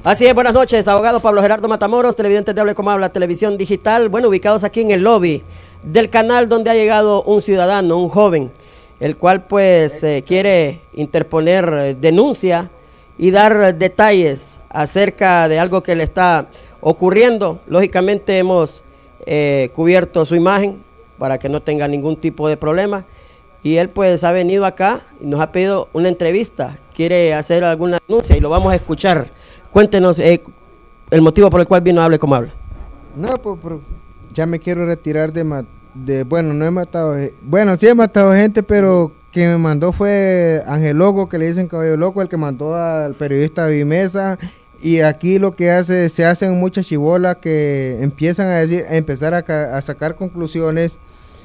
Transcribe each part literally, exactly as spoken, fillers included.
Así es, buenas noches, abogado Pablo Gerardo Matamoros, televidentes de Hable Como Habla, televisión digital, bueno, ubicados aquí en el lobby del canal donde ha llegado un ciudadano, un joven, el cual pues eh, quiere interponer eh, denuncia y dar detalles acerca de algo que le está ocurriendo. Lógicamente hemos eh, cubierto su imagen para que no tenga ningún tipo de problema y él pues ha venido acá y nos ha pedido una entrevista, quiere hacer alguna denuncia y lo vamos a escuchar. Cuéntenos eh, el motivo por el cual vino a Hable Como Habla. No, pues, pues ya me quiero retirar de, de, bueno, no he matado, bueno, sí he matado gente, pero quien me mandó fue Ángel Loco, que le dicen Caballo Loco, el que mandó al periodista Vimesa, y aquí lo que hace, se hacen muchas chibolas que empiezan a decir, a empezar a, a sacar conclusiones,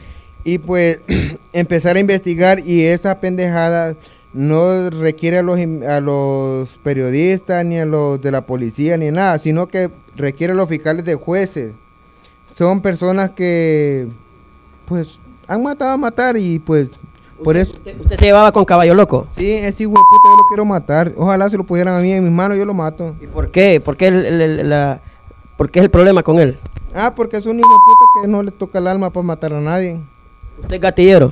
y pues empezar a investigar, y esa pendejada no requiere a los, a los periodistas, ni a los de la policía, ni nada, sino que requiere a los fiscales de jueces. Son personas que, pues, han matado a matar y, pues, por ¿Usted, eso... Usted, ¿Usted se llevaba con Caballo Loco? Sí, ese hijo de puta yo lo quiero matar. Ojalá se lo pusieran a mí en mis manos, yo lo mato. ¿Y por qué? ¿Por qué el, el, el, la, ¿por qué es el problema con él? Ah, porque es un hijo de puta que no le toca el alma para matar a nadie. ¿Usted es gatillero?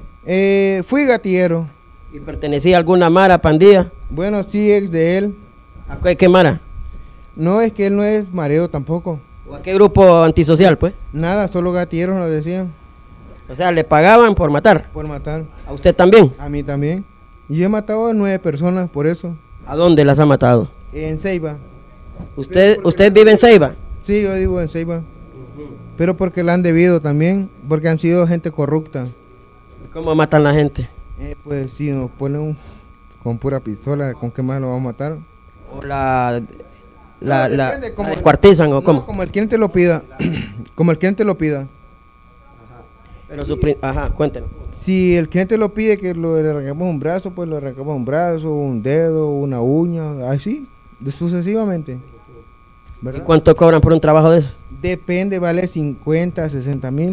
Eh, fui gatillero. ¿Y pertenecía a alguna mara, pandilla? Bueno, sí, es de él. ¿A qué, qué mara? No, es que él no es mareo tampoco. ¿O a qué grupo antisocial, pues? Nada, solo gatilleros nos decían. O sea, le pagaban por matar. Por matar. ¿A usted también? A mí también. Y yo he matado a nueve personas por eso. ¿A dónde las ha matado? En Ceiba. ¿Usted, usted vive en Ceiba? Sí, yo vivo en Ceiba. Uh-huh. Pero porque la han debido también, porque han sido gente corrupta. ¿Cómo matan a la gente? Eh, pues si nos ponen un, con pura pistola, ¿con qué más lo vamos a matar? ¿O la, la, no, la, depende, como la descuartizan o cómo? No, como el cliente lo pida. Como el cliente lo pida. Ajá. Pero su ajá, cuéntenos. Si el cliente lo pide que lo, le arranquemos un brazo, pues le arrancamos un brazo, un dedo, una uña, así, sucesivamente. ¿verdad? ¿Y cuánto cobran por un trabajo de eso? Depende, vale cincuenta, sesenta mil.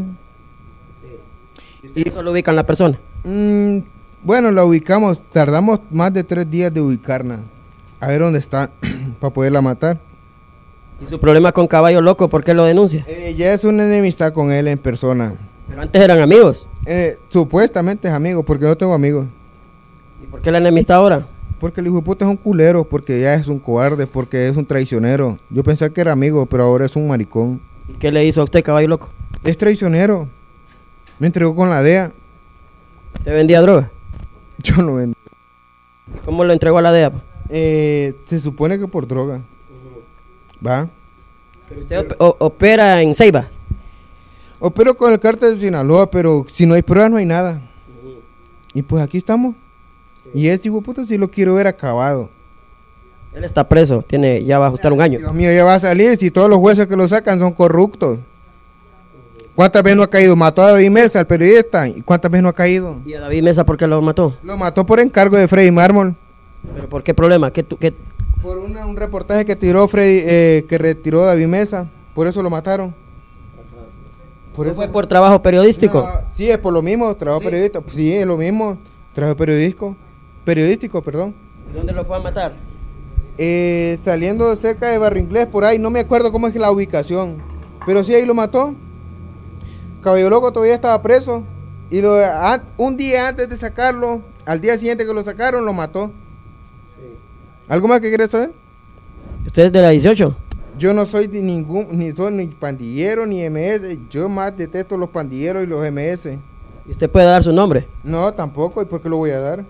Sí. ¿Y eso lo ubican la persona? Mmm, bueno, la ubicamos, tardamos más de tres días de ubicarla, a ver dónde está, para poderla matar. ¿Y su problema con Caballo Loco, por qué lo denuncia? Eh, ya es una enemistad con él en persona. Pero antes eran amigos. Eh, supuestamente es amigo, porque no tengo amigos. ¿Y por qué la enemistad ahora? Porque el hijo de puta es un culero, porque ya es un cobarde, porque es un traicionero. Yo pensé que era amigo, pero ahora es un maricón. ¿Y qué le hizo a usted, Caballo Loco? Es traicionero. Me entregó con la D E A. ¿Usted vendía droga? Yo no vendo. ¿Y cómo lo entregó a la D E A? Eh, se supone que por droga. Uh-huh. ¿Va? ¿Pero usted op o opera en Ceiba? Opero con el cártel de Sinaloa, pero si no hay pruebas no hay nada. Uh-huh. Y pues aquí estamos. Sí. Y ese hijo de puta sí lo quiero ver acabado. Él está preso, tiene, ya va a ajustar un año. Dios mío, ya va a salir si todos los jueces que lo sacan son corruptos. ¿Cuántas veces no ha caído? Mató a David Mesa, el periodista. ¿Y cuántas veces no ha caído? ¿Y a David Mesa por qué lo mató? Lo mató por encargo de Freddy Mármol. ¿Pero por qué problema? ¿Qué, qué? Por una, un reportaje que tiró Freddy, eh, que retiró David Mesa. Por eso lo mataron. Por ¿No eso... fue por trabajo periodístico? No, sí, es por lo mismo, trabajo ¿Sí? periodístico. Sí, es lo mismo, trabajo periodístico. Periodístico, perdón. ¿Y dónde lo fue a matar? Eh, saliendo cerca de Barrio Inglés, por ahí. No me acuerdo cómo es la ubicación. Pero sí, ahí lo mató. Caballo Loco todavía estaba preso y lo, a, un día antes de sacarlo, al día siguiente que lo sacaron, lo mató. Sí. ¿Algo más que quieres saber? ¿Usted es de la dieciocho? Yo no soy de ningún, ni soy ni pandillero ni M S. Yo más detesto los pandilleros y los M S. ¿Y usted puede dar su nombre? No, tampoco. ¿Y por qué lo voy a dar?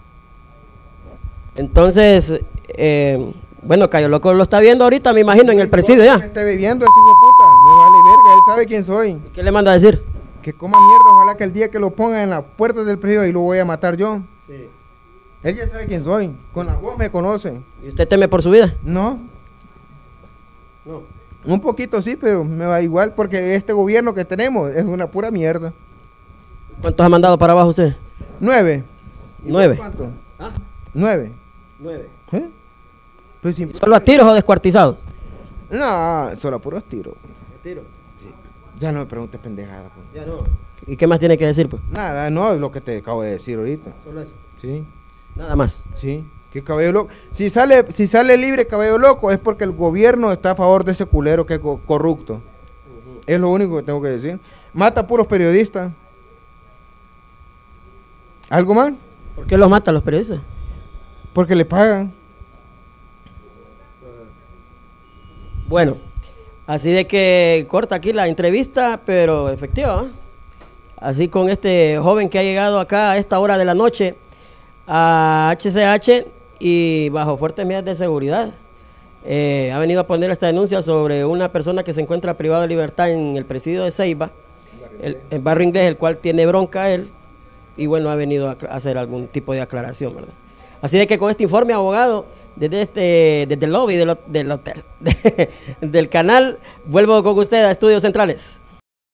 Entonces, eh, bueno, Caballo Loco lo está viendo ahorita, me imagino, no en el presidio ya. Me está bebiendo ese hijo de puta. Me vale verga, él sabe quién soy. ¿Qué le manda a decir? Que coma mierda, ojalá que el día que lo ponga en la puerta del presidio y lo voy a matar yo. Sí. Él ya sabe quién soy, con la voz me conoce. ¿Y usted teme por su vida? No. No. Un poquito sí, pero me va igual porque este gobierno que tenemos es una pura mierda. ¿Cuántos ha mandado para abajo usted? Nueve. ¿Nueve? ¿Cuánto? ¿Ah? Nueve. Nueve. ¿Eh? Pues si... ¿Solo a tiros o descuartizados? No, solo a puros tiros. ¿Tiros? Sí. Ya no me preguntes pendejada. Pues. Ya no. ¿Y qué más tiene que decir, pues? Nada, no, es lo que te acabo de decir ahorita. ¿Solo eso? Sí. Nada más. Sí. Que Cabello Loco, si sale, si sale libre Cabello Loco es porque el gobierno está a favor de ese culero que es co corrupto. Uh-huh. Es lo único que tengo que decir. Mata a puros periodistas. ¿Algo más? ¿Por qué los mata a los periodistas? Porque le pagan. Bueno, así de que corta aquí la entrevista, pero efectiva, ¿eh? Así con este joven que ha llegado acá a esta hora de la noche a H C H y bajo fuertes medidas de seguridad. Eh, ha venido a poner esta denuncia sobre una persona que se encuentra privada de libertad en el presidio de Ceiba, el, el barrio inglés, el cual tiene bronca él, y bueno, ha venido a hacer algún tipo de aclaración, ¿verdad? Así de que con este informe, abogado, desde este desde el lobby del, del hotel, de, del canal, vuelvo con usted a Estudios Centrales.